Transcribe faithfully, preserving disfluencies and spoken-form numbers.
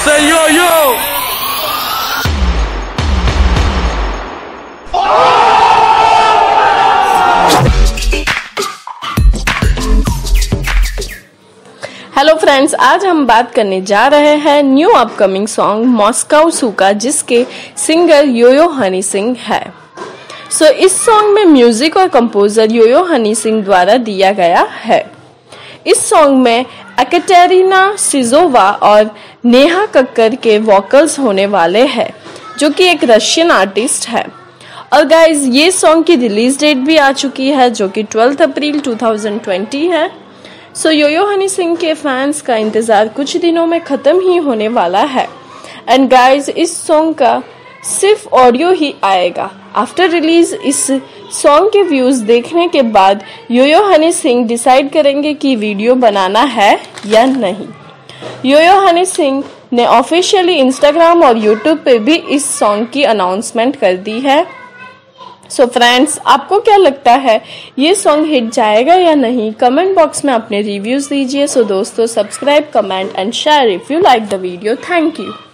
Say yo yo. Hello friends, आज हम बात करने जा रहे हैं न्यू अपकमिंग सॉन्ग मॉस्को सुका, जिसके सिंगर योयो हनी सिंह है। सो so, इस सॉन्ग में म्यूजिक और कंपोजर योयो हनी सिंह द्वारा दिया गया है। इस सॉन्ग में एकेटेरिना सिजोवा और नेहा कक्कर के वोकल्स होने वाले हैं, जो कि एक रशियन आर्टिस्ट है। और गाइज, ये सॉन्ग की रिलीज डेट भी आ चुकी है, जो कि twelfth April two thousand twenty है। सो so, योयो हनी सिंह के फैंस का इंतज़ार कुछ दिनों में ख़त्म ही होने वाला है। एंड गाइज, इस सॉन्ग का सिर्फ ऑडियो ही आएगा। आफ्टर रिलीज इस सॉन्ग के व्यूज़ देखने के बाद योयो हनी सिंह डिसाइड करेंगे कि वीडियो बनाना है या नहीं। योयो हनी सिंह ने ऑफिशियली इंस्टाग्राम और यूट्यूब पे भी इस सॉन्ग की अनाउंसमेंट कर दी है। सो so फ्रेंड्स, आपको क्या लगता है, ये सॉन्ग हिट जाएगा या नहीं? कमेंट बॉक्स में अपने रिव्यूज दीजिए। सो so दोस्तों, subscribe, comment and share if you like the video. Thank you.